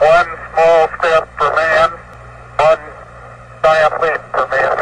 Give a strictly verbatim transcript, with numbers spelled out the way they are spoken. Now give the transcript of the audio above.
One small step for man, one giant leap for man.